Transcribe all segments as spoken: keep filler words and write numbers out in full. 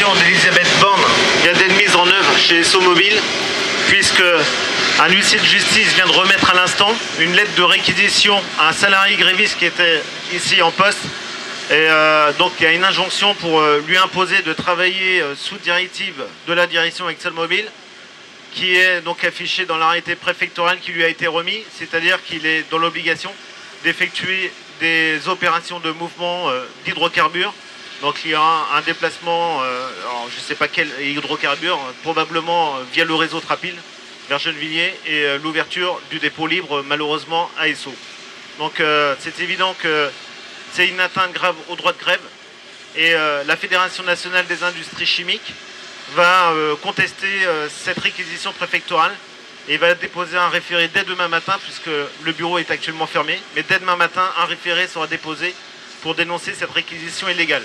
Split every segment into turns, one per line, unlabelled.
décision d'Elisabeth Borne vient d'être mise en œuvre chez Esso Mobile, puisque un huissier de justice vient de remettre à l'instant une lettre de réquisition à un salarié gréviste qui était ici en poste. Et euh, donc il y a une injonction pour euh, lui imposer de travailler euh, sous directive de la direction ExxonMobil, qui est donc affichée dans l'arrêté préfectoral qui lui a été remis, c'est-à-dire qu'il est dans l'obligation d'effectuer des opérations de mouvement euh, d'hydrocarbures. Donc il y aura un déplacement, euh, alors je ne sais pas quel hydrocarbure, probablement euh, via le réseau Trapil vers Gennevilliers, et euh, l'ouverture du dépôt libre malheureusement à Esso. Donc euh, c'est évident que c'est une atteinte grave au droit de grève, et euh, la Fédération nationale des industries chimiques va euh, contester euh, cette réquisition préfectorale et va déposer un référé dès demain matin, puisque le bureau est actuellement fermé, mais dès demain matin un référé sera déposé pour dénoncer cette réquisition illégale.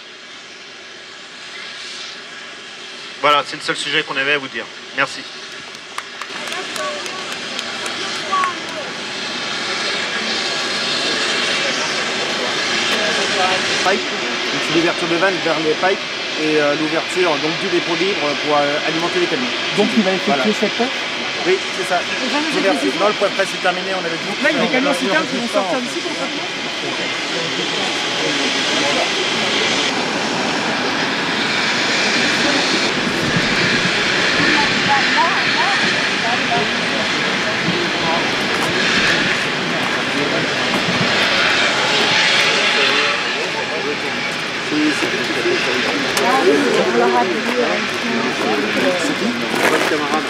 Voilà, c'est le seul sujet qu'on avait à vous dire. Merci.
Pipe, c'est l'ouverture de vannes vers les pipes et euh, l'ouverture donc du dépôt libre pour euh, alimenter les camions.
Donc il va effectuer
Voilà.
cette tâche.
Oui, c'est ça. Non, le point de presse est terminé, on avait dit.
Donc là, il y a des camions citernes qui vont sortir d'ici concrètement.
On leur a dit.
C'est qui votre camarade?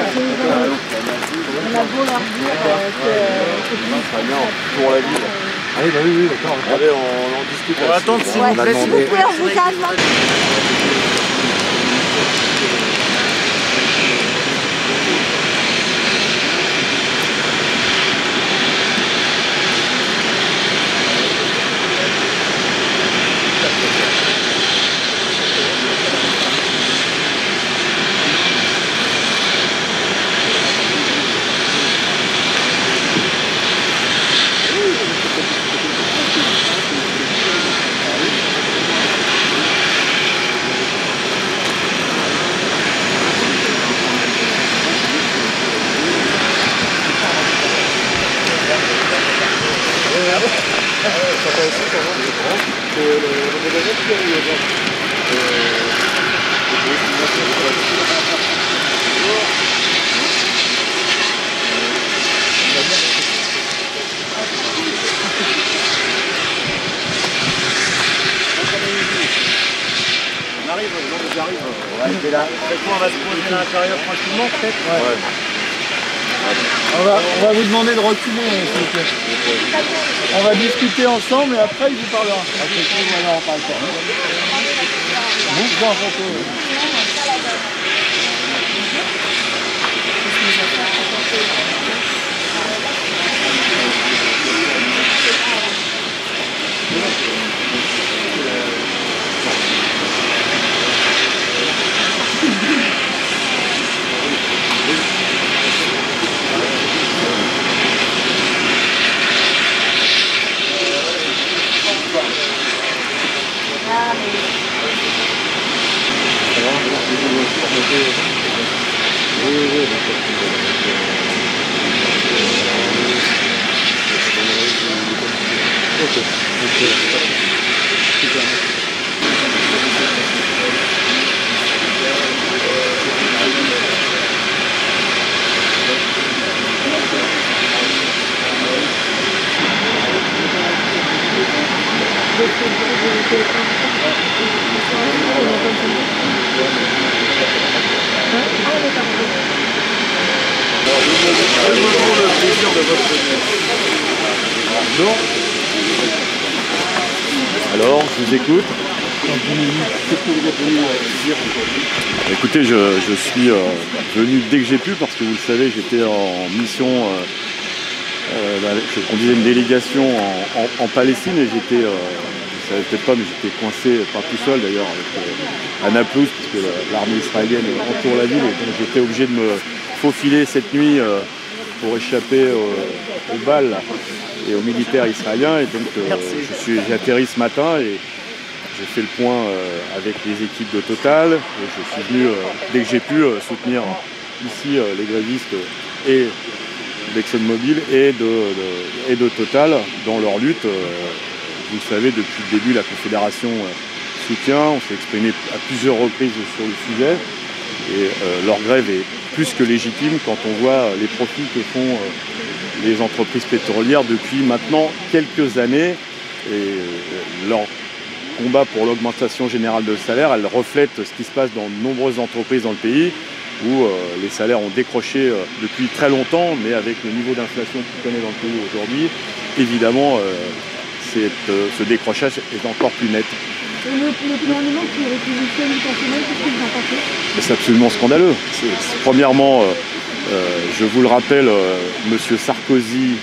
On a beau leur dire que.
Pour la ville. Ah oui, bah oui, oui, d'accord. Allez, on, on en discute.
On va attendre s'il
on
vous
a
plaît.
S'il
demandé.
vous plaît, on vous calme.
On arrive, non, mais j'arrive. Ouais, là. On va se poser à l'intérieur tranquillement, peut-être. Ouais. Ouais.
On va, on va vous demander de reculer, s'il vous plaît. On va discuter ensemble et après il vous parlera. Voilà, on parle pas. Vous pouvez en photo.
Le plaisir de votre venue. Bon. Alors, je vous écoute. Qu'est-ce que vous êtes venu dire aujourd'hui? Écoutez, je, je suis euh, venu dès que j'ai pu parce que vous le savez, j'étais en mission, euh, euh, je conduisais une délégation en, en, en Palestine et j'étais, euh, vous savez peut-être pas, mais j'étais coincé, pas tout seul d'ailleurs, avec euh, à Naplouse, puisque l'armée israélienne entoure la ville et donc j'étais obligé de me faufiler cette nuit euh, pour échapper aux, aux balles et aux militaires israéliens. Et donc euh, je suis, j'ai atterri ce matin et j'ai fait le point euh, avec les équipes de Total. Et je suis venu, euh, dès que j'ai pu, euh, soutenir ici euh, les grévistes et d'ExxonMobil et de, de, et de Total dans leur lutte. Euh, vous le savez, depuis le début, la Confédération euh, soutient. On s'est exprimé à plusieurs reprises sur le sujet. Et euh, leur grève est plus que légitime quand on voit les profits que font euh, les entreprises pétrolières depuis maintenant quelques années. Et euh, leur combat pour l'augmentation générale de salaire, elle reflète ce qui se passe dans de nombreuses entreprises dans le pays où euh, les salaires ont décroché euh, depuis très longtemps, mais avec le niveau d'inflation qu'on connaît dans le pays aujourd'hui, évidemment, euh, cette, euh, ce décrochage est encore plus net.
Et le, le gouvernement qui réquisitionne le personnel, qu'est-ce que vous en pensez?
C'est absolument scandaleux. C'est, c'est, premièrement, euh, euh, je vous le rappelle, euh, M. Sarkozy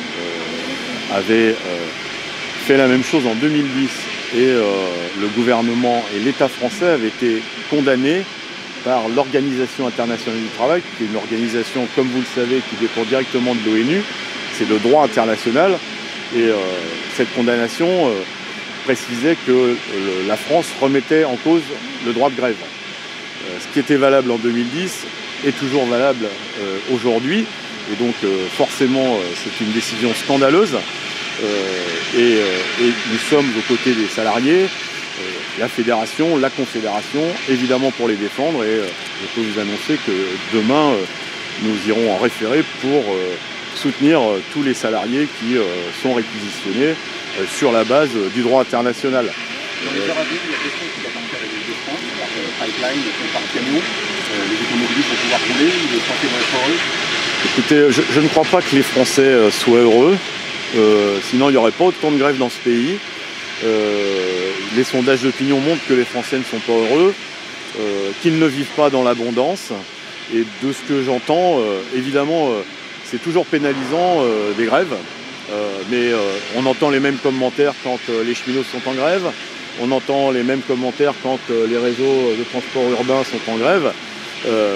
euh, avait euh, fait la même chose en deux mille dix et euh, le gouvernement et l'État français avaient été condamnés par l'Organisation internationale du travail, qui est une organisation, comme vous le savez, qui dépend directement de l'ONU. C'est le droit international. Et euh, cette condamnation euh, précisait que euh, la France remettait en cause le droit de grève. Euh, ce qui était valable en deux mille dix est toujours valable euh, aujourd'hui. Et donc euh, forcément, euh, c'est une décision scandaleuse. Euh, et, euh, et nous sommes aux côtés des salariés, euh, la fédération, la confédération, évidemment pour les défendre. Et euh, je peux vous annoncer que demain, euh, nous irons en référé pour euh, soutenir euh, tous les salariés qui euh, sont réquisitionnés euh, sur la base euh, du droit international.
Dans les heures à venir, il y a des choses qui vont faire avec les France, par euh, pipeline, par camion. Euh, les automobilistes vont pouvoir rouler, les Français vont être heureux.
Écoutez, je, je ne crois pas que les Français euh, soient heureux. Euh, sinon, il n'y aurait pas autant de grèves dans ce pays. Euh, les sondages d'opinion montrent que les Français ne sont pas heureux, euh, qu'ils ne vivent pas dans l'abondance. Et de ce que j'entends, euh, évidemment, euh, c'est toujours pénalisant euh, des grèves. Euh, mais euh, on entend les mêmes commentaires quand euh, les cheminots sont en grève. On entend les mêmes commentaires quand euh, les réseaux de transport urbain sont en grève. Euh,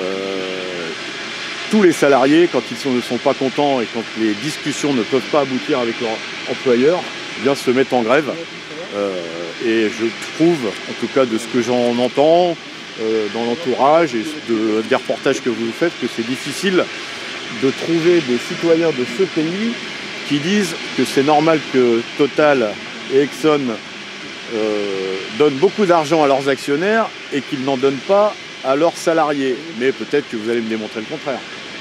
tous les salariés, quand ils sont, ne sont pas contents et quand les discussions ne peuvent pas aboutir avec leur employeur, eh bien, se mettent en grève. Euh, et je trouve, en tout cas de ce que j'en entends euh, dans l'entourage et de, des reportages que vous faites, que c'est difficile de trouver des citoyens de ce pays qui disent que c'est normal que Total et Exxon euh, donnent beaucoup d'argent à leurs actionnaires et qu'ils n'en donnent pas à leurs salariés. Mais peut-être que vous allez me démontrer le contraire.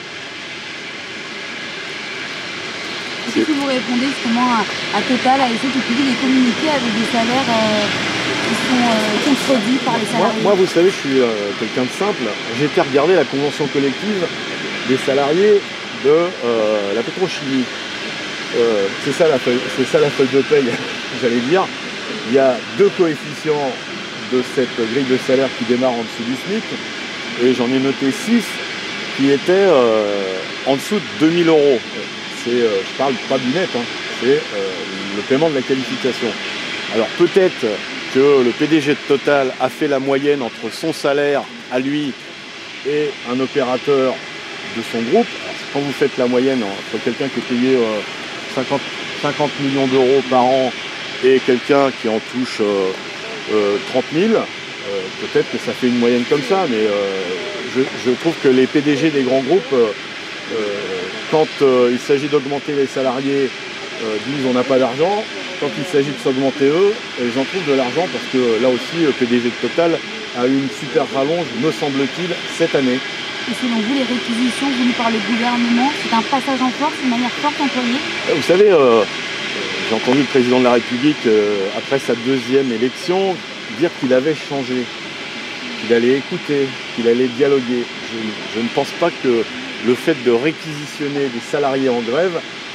Qu'est-ce que vous répondez justement à, à Total, à essayer de publier des communiqués avec des salaires euh, qui sont euh, contredits par les salariés?
Moi, moi, vous savez, je suis euh, quelqu'un de simple. J'ai été regarder la convention collective des salariés de euh, la pétrochimie. Euh, c'est ça la feuille, c'est ça la feuille de paye, j'allais dire. Il y a deux coefficients de cette grille de salaire qui démarre en dessous du SMIC, et j'en ai noté six qui étaient euh, en dessous de deux mille euros. C'est, euh, je parle pas du net, hein, c'est euh, le paiement de la qualification. Alors peut-être que le P D G de Total a fait la moyenne entre son salaire à lui et un opérateur de son groupe. Alors, quand vous faites la moyenne entre quelqu'un qui est payé euh, cinquante, cinquante millions d'euros par an et quelqu'un qui en touche euh, euh, trente mille, euh, peut-être que ça fait une moyenne comme ça, mais euh, je, je trouve que les P D G des grands groupes, euh, euh, quand euh, il s'agit d'augmenter les salariés, euh, disent on n'a pas d'argent. Quand il s'agit de s'augmenter eux, ils en trouvent de l'argent parce que là aussi, le P D G de Total a eu une super rallonge, me semble-t-il, cette année.
Et selon vous, les réquisitions voulues par le gouvernement, c'est un passage en force, une manière forte employée?
Vous savez, euh, j'ai entendu le président de la République, euh, après sa deuxième élection, dire qu'il avait changé, qu'il allait écouter, qu'il allait dialoguer. Je, je ne pense pas que le fait de réquisitionner des salariés en grève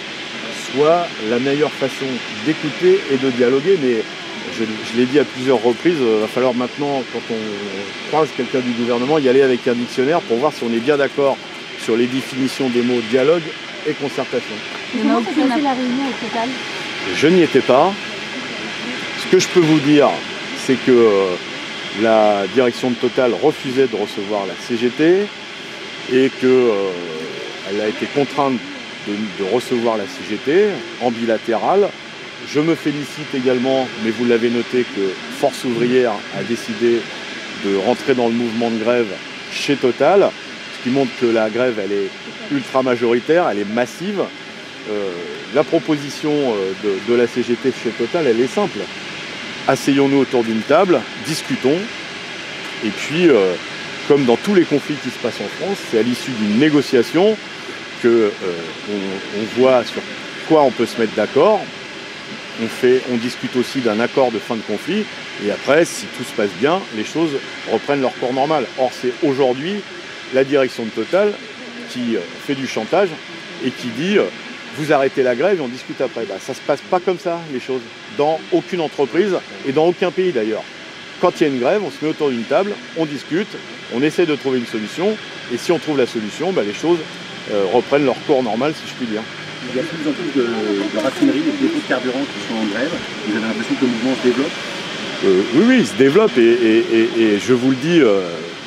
soit la meilleure façon d'écouter et de dialoguer, mais je, je l'ai dit à plusieurs reprises, il va falloir maintenant, quand on croise quelqu'un du gouvernement, y aller avec un dictionnaire pour voir si on est bien d'accord sur les définitions des mots dialogue et concertation.
Il y en a aucune
la réunion au Total?
Je n'y étais pas. Ce que je peux vous dire, c'est que euh, la direction de Total refusait de recevoir la C G T et qu'elle euh, a été contrainte de, de recevoir la C G T en bilatéral je me félicite également, mais vous l'avez noté, que Force ouvrière a décidé de rentrer dans le mouvement de grève chez Total, ce qui montre que la grève elle est ultra majoritaire, elle est massive. Euh, la proposition de, de la C G T chez Total, elle est simple. Asseyons-nous autour d'une table, discutons, et puis, euh, comme dans tous les conflits qui se passent en France, c'est à l'issue d'une négociation qu'on euh, on, on voit sur quoi on peut se mettre d'accord. On, fait, on discute aussi d'un accord de fin de conflit, et après, si tout se passe bien, les choses reprennent leur cours normal. Or, c'est aujourd'hui la direction de Total qui fait du chantage et qui dit euh, vous arrêtez la grève et on discute après. Bah, ça ne se passe pas comme ça, les choses, dans aucune entreprise et dans aucun pays d'ailleurs. Quand il y a une grève, on se met autour d'une table, on discute, on essaie de trouver une solution, et si on trouve la solution, bah, les choses euh, reprennent leur cours normal, si je puis dire.
Il y a de plus en plus de, de raffineries, de dépôts de carburant qui sont en grève. Vous avez l'impression que le mouvement se développe?
euh, Oui, oui, il se développe, et, et, et, et je vous le dis, euh,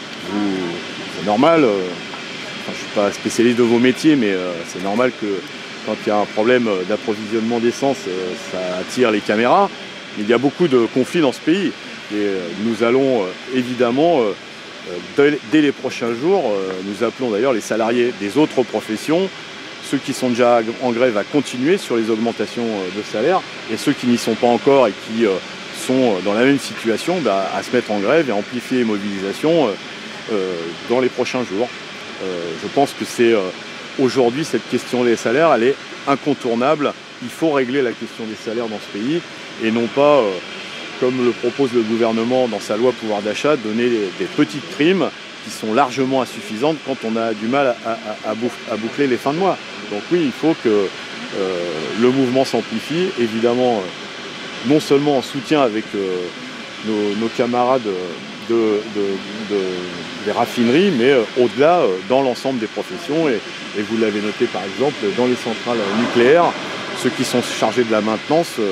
c'est normal, euh, enfin, je ne suis pas spécialiste de vos métiers, mais euh, c'est normal que quand il y a un problème d'approvisionnement d'essence, euh, ça attire les caméras. Il y a beaucoup de conflits dans ce pays. Et euh, nous allons euh, évidemment, euh, dès, dès les prochains jours, euh, nous appelons d'ailleurs les salariés des autres professions, ceux qui sont déjà en grève à continuer sur les augmentations de salaire, et ceux qui n'y sont pas encore et qui euh, sont dans la même situation, bah, à se mettre en grève et à amplifier les mobilisations euh, euh, dans les prochains jours. Euh, je pense que c'est euh, aujourd'hui cette question des salaires, elle est incontournable. Il faut régler la question des salaires dans ce pays et non pas, euh, comme le propose le gouvernement dans sa loi pouvoir d'achat, donner des, des petites primes qui sont largement insuffisantes quand on a du mal à, à, à, bouf, à boucler les fins de mois. Donc oui, il faut que euh, le mouvement s'amplifie, évidemment, euh, non seulement en soutien avec euh, nos, nos camarades de, de, de, de, des raffineries, mais euh, au-delà, euh, dans l'ensemble des professions. Et, et vous l'avez noté par exemple, dans les centrales nucléaires, ceux qui sont chargés de la maintenance euh,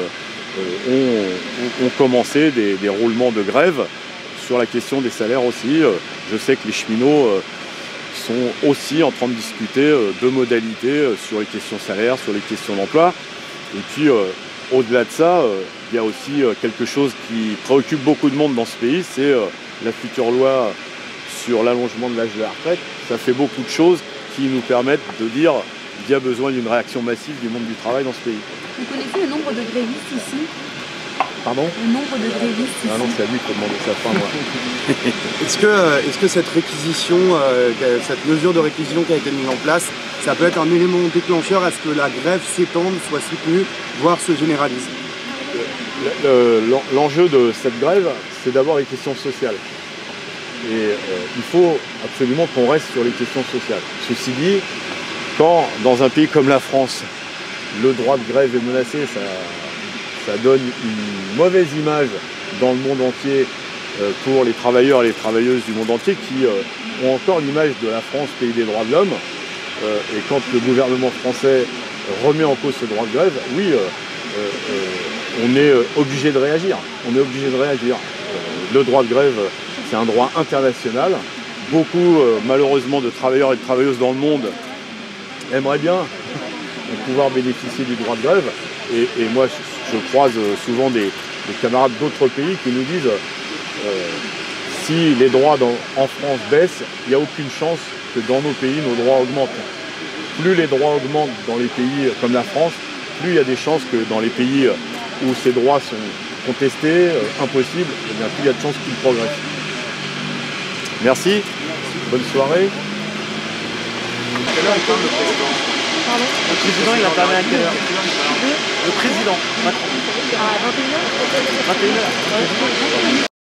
ont, ont, ont commencé des, des roulements de grève sur la question des salaires aussi. Je sais que les cheminots sont aussi en train de discuter de modalités sur les questions salaires, sur les questions d'emploi. Et puis, au-delà de ça, il y a aussi quelque chose qui préoccupe beaucoup de monde dans ce pays, c'est la future loi sur l'allongement de l'âge de la retraite. Ça fait beaucoup de choses qui nous permettent de dire qu'il y a besoin d'une réaction massive du monde du travail dans ce pays.
Vous connaissez le nombre de grévistes ici?
Pardon?
Le nombre de grévistes ici?
Ah non, c'est à lui qu'il faut demander sa fin, moi.
Est-ce que, est-ce que cette réquisition, euh, cette mesure de réquisition qui a été mise en place, ça peut être un élément déclencheur à ce que la grève s'étende, soit soutenue, voire se généralise?
L'enjeu de cette grève, c'est d'abord les questions sociales. Et euh, il faut absolument qu'on reste sur les questions sociales. Ceci dit, quand dans un pays comme la France, le droit de grève est menacé, ça, ça donne une mauvaise image dans le monde entier euh, pour les travailleurs et les travailleuses du monde entier qui euh, ont encore l'image de la France, pays des droits de l'homme. Euh, et quand le gouvernement français remet en cause ce droit de grève, oui, euh, euh, on est obligé de réagir. On est obligé de réagir. Euh, le droit de grève, c'est un droit international. Beaucoup, euh, malheureusement, de travailleurs et de travailleuses dans le monde aimeraient bien pouvoir bénéficier du droit de grève. Et, et moi, je, je croise souvent des, des camarades d'autres pays qui nous disent euh, si les droits dans, en France baissent, il n'y a aucune chance que dans nos pays, nos droits augmentent. Plus les droits augmentent dans les pays comme la France, plus il y a des chances que dans les pays où ces droits sont contestés, euh, impossibles, et bien plus il y a de chances qu'ils progressent. Merci, bonne soirée.
Le président, il intervient à quelle heure? Le président, Macron.
À vingt et une heures.
vingt et une heures.